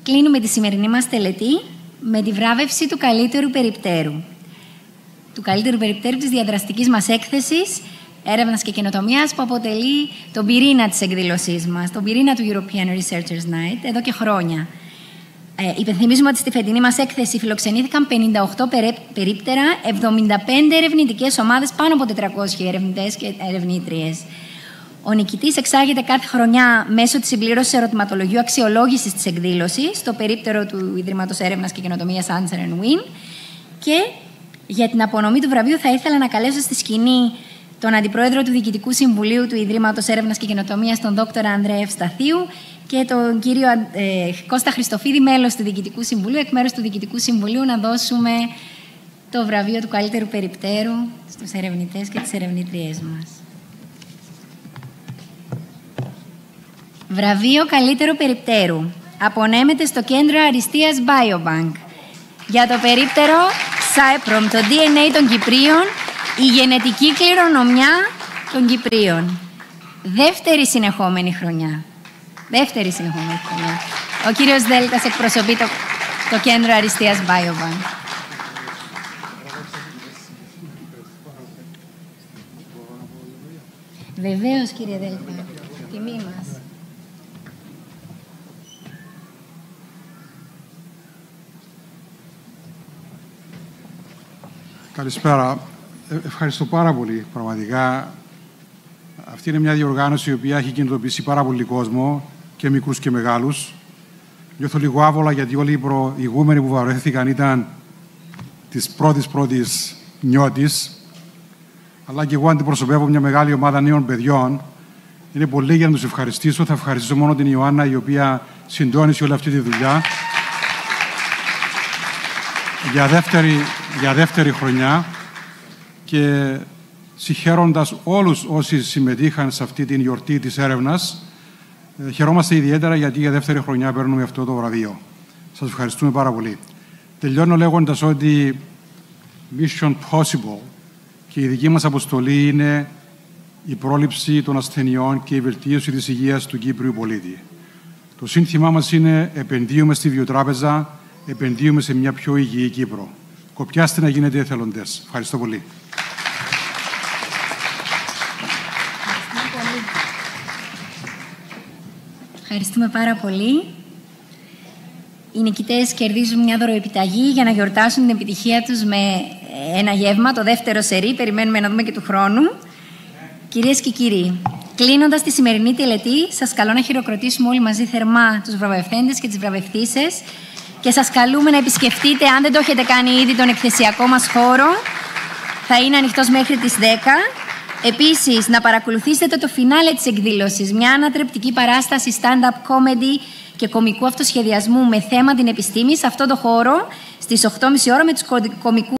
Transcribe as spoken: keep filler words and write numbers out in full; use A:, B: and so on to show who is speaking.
A: κλείνουμε τη σημερινή μας τελετή με τη βράβευση του καλύτερου περιπτέρου. Του καλύτερου περιπτέρου της διαδραστικής μας έκθεσης έρευνας και καινοτομίας, που αποτελεί τον πυρήνα της εκδήλωσής μας, τον πυρήνα του European Researchers Night, εδώ και χρόνια. Ε, υπενθυμίζουμε ότι στη φετινή μας έκθεση φιλοξενήθηκαν πενήντα οκτώ περίπτερα, εβδομήντα πέντε ερευνητικές ομάδες, πάνω από τετρακόσιοι ερευνητές και ερευνήτριες. Ο νικητής εξάγεται κάθε χρονιά μέσω της συμπλήρωσης ερωτηματολογίου αξιολόγησης της εκδήλωσης στο περίπτερο του Ιδρύματος Έρευνας και Καινοτομίας Answer and Win. Και για την απονομή του βραβείου θα ήθελα να καλέσω στη σκηνή τον Αντιπρόεδρο του Διοικητικού Συμβουλίου του Ιδρύματος Έρευνας και Καινοτομίας, τον δόκτορα Ανδρέα Ευσταθίου, και τον κύριο ε, Κώστα Χριστοφίδη, μέλος του Διοικητικού Συμβουλίου, εκ μέρους του Διοικητικού Συμβουλίου, να δώσουμε το βραβείο του καλύτερου περιπτέρου στους ερευνητές και τις ερευνήτριές μας. Βραβείο καλύτερου περιπτέρου απονέμεται στο Κέντρο Αριστείας Biobank για το περίπτερο Cyprom, το ντι εν έι των Κυπρίων, η γενετική κληρονομιά των Κυπρίων. Δεύτερη συνεχόμενη χρονιά. Δεύτερη συνεχόμενη χρονιά. Ο κύριος Δέλτας εκπροσωπεί το, το Κέντρο Αριστείας Biobank. Βεβαίως, κύριε Δέλτα. Τιμή μας.
B: Καλησπέρα. Ε, ευχαριστώ πάρα πολύ, πραγματικά. Αυτή είναι μια διοργάνωση η οποία έχει κινητοποιήσει πάρα πολύ κόσμο, και μικρούς και μεγάλους. Νιώθω λίγο άβολα, γιατί όλοι οι προηγούμενοι που βαρέθηκαν ήταν της πρώτης πρώτης νιώτης. Αλλά και εγώ αντιπροσωπεύω μια μεγάλη ομάδα νέων παιδιών. Είναι πολύ για να τους ευχαριστήσω. Θα ευχαριστήσω μόνο την Ιωάννα, η οποία συντόνισε όλη αυτή τη δουλειά για δεύτερη, για δεύτερη χρονιά, και συγχαίροντας όλους όσοι συμμετείχαν σε αυτή την γιορτή της έρευνας. Ε, χαιρόμαστε ιδιαίτερα, γιατί για δεύτερη χρονιά παίρνουμε αυτό το βραβείο. Σας ευχαριστούμε πάρα πολύ. Τελειώνω λέγοντας ότι Mission Possible και η δική μας αποστολή είναι η πρόληψη των ασθενειών και η βελτίωση της υγείας του Κύπριου πολίτη. Το σύνθημά μας είναι «Επενδύουμε στη βιοτράπεζα, επενδύουμε σε μια πιο υγιή Κύπρο». Κοπιάστε να γίνετε εθελοντές. Ευχαριστώ πολύ.
A: Ευχαριστούμε πάρα πολύ. Οι νικητές κερδίζουν μια δωροεπιταγή για να γιορτάσουν την επιτυχία τους με ένα γεύμα, το δεύτερο σερί. Περιμένουμε να δούμε και του χρόνου. Κυρίες και κύριοι, κλείνοντας τη σημερινή τελετή, σας καλώ να χειροκροτήσουμε όλοι μαζί θερμά τους βραβευθέντες και τις βραβευτήσεις, και σας καλούμε να επισκεφτείτε, αν δεν το έχετε κάνει ήδη, τον εκθεσιακό μας χώρο. Θα είναι ανοιχτός μέχρι τις δέκα. Επίσης, να παρακολουθήσετε το φινάλε της εκδήλωσης, μια ανατρεπτική παράσταση stand-up comedy και κομικού αυτοσχεδιασμού με θέμα την επιστήμη, σε αυτό το χώρο, στις οκτώ και μισή ώρα, με τους κομικούς